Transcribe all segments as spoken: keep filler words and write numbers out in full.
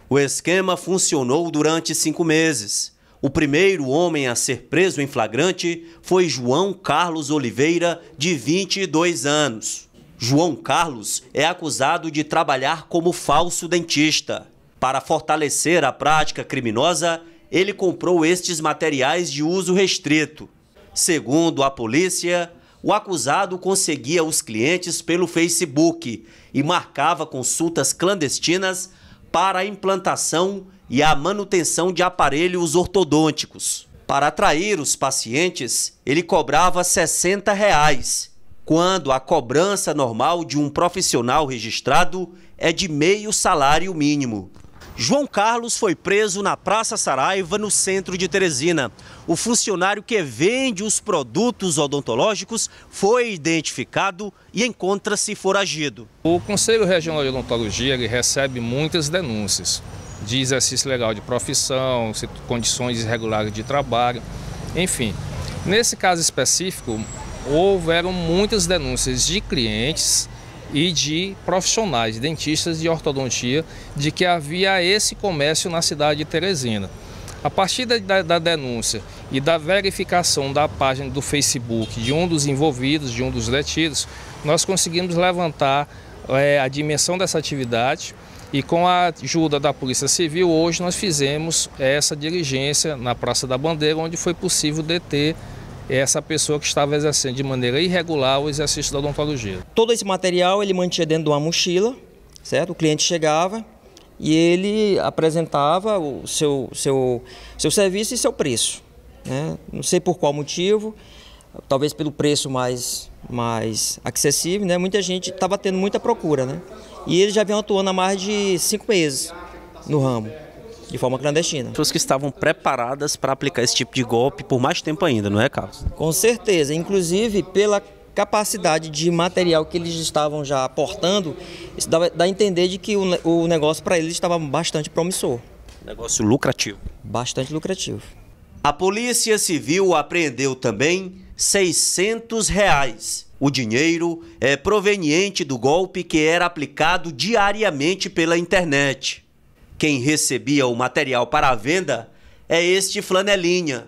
O esquema funcionou durante cinco meses. O primeiro homem a ser preso em flagrante foi João Carlos Oliveira, de vinte e dois anos. João Carlos é acusado de trabalhar como falso dentista. Para fortalecer a prática criminosa, ele comprou estes materiais de uso restrito. Segundo a polícia, o acusado conseguia os clientes pelo Facebook e marcava consultas clandestinas para a implantação e a manutenção de aparelhos ortodônticos. Para atrair os pacientes, ele cobrava sessenta reais, quando a cobrança normal de um profissional registrado é de meio salário mínimo. João Carlos foi preso na Praça Saraiva, no centro de Teresina. O funcionário que vende os produtos odontológicos foi identificado e encontra-se foragido. O Conselho Regional de Odontologia ele recebe muitas denúncias de exercício ilegal de profissão, condições irregulares de trabalho, enfim. Nesse caso específico, houveram muitas denúncias de clientes e de profissionais, dentistas de ortodontia, de que havia esse comércio na cidade de Teresina. A partir da, da denúncia e da verificação da página do Facebook de um dos envolvidos, de um dos detidos, nós conseguimos levantar é, a dimensão dessa atividade e com a ajuda da Polícia Civil, hoje nós fizemos essa diligência na Praça da Bandeira, onde foi possível deter essa pessoa que estava exercendo de maneira irregular o exercício da odontologia. Todo esse material ele mantinha dentro de uma mochila, certo? O cliente chegava e ele apresentava o seu, seu, seu serviço e seu preço, né? Não sei por qual motivo, talvez pelo preço mais, mais acessível, né? Muita gente estava tendo muita procura, né? E eles já vinham atuando há mais de cinco meses no ramo, de forma clandestina. Pessoas que estavam preparadas para aplicar esse tipo de golpe por mais tempo ainda, não é, Carlos? Com certeza, inclusive pela capacidade de material que eles estavam já aportando, isso dá, dá a entender de que o, o negócio para eles estava bastante promissor. Negócio lucrativo. Bastante lucrativo. A Polícia Civil apreendeu também seiscentos reais. O dinheiro é proveniente do golpe que era aplicado diariamente pela internet. Quem recebia o material para a venda é este flanelinha.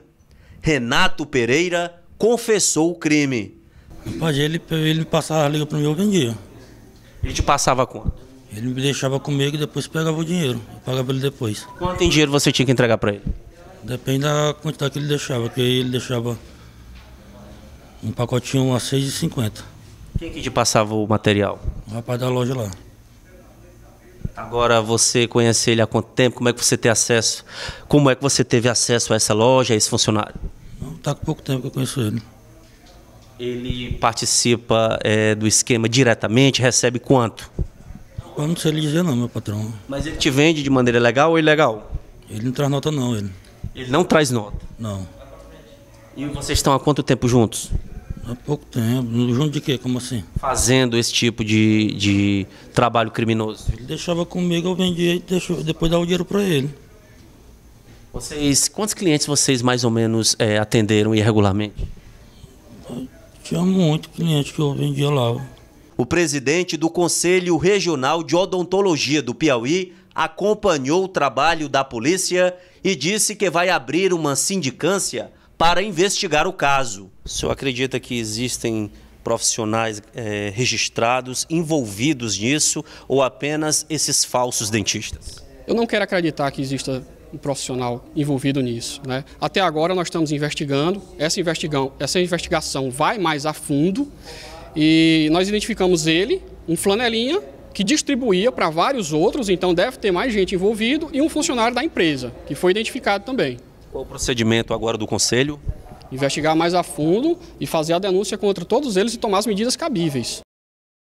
Renato Pereira confessou o crime. Rapaz, ele, ele me passava a liga para mim, eu vendia. Ele te passava quanto? Ele me deixava comigo e depois pegava o dinheiro. Eu pagava ele depois. Quanto em dinheiro você tinha que entregar para ele? Depende da quantidade que ele deixava, porque ele deixava um pacotinho a seis reais e cinquenta centavos. Quem que te passava o material? O rapaz da loja lá. Agora, você conhece ele há quanto tempo? Como é que você tem acesso? Como é que você teve acesso a essa loja, a esse funcionário? Não, tá com pouco tempo que eu conheço ele. Ele participa é, do esquema diretamente, recebe quanto? Eu não sei lhe dizer não, meu patrão. Mas ele te vende de maneira legal ou ilegal? Ele não traz nota não, ele. Ele não traz nota? Não. E vocês estão há quanto tempo juntos? Há pouco tempo. Junto de quê? Como assim? Fazendo esse tipo de, de trabalho criminoso. Ele deixava comigo, eu vendia e deixou, depois dava o dinheiro para ele. Vocês, quantos clientes vocês mais ou menos é, atenderam irregularmente? Tinha muito cliente que eu vendia lá. O presidente do Conselho Regional de Odontologia do Piauí acompanhou o trabalho da polícia e disse que vai abrir uma sindicância para investigar o caso. O senhor acredita que existem profissionais é, registrados, envolvidos nisso, ou apenas esses falsos dentistas? Eu não quero acreditar que exista um profissional envolvido nisso, né? Até agora nós estamos investigando, essa, investigão, essa investigação vai mais a fundo e nós identificamos ele, um flanelinha, que distribuía para vários outros, então deve ter mais gente envolvida, e um funcionário da empresa, que foi identificado também. Qual o procedimento agora do Conselho? Investigar mais a fundo e fazer a denúncia contra todos eles e tomar as medidas cabíveis.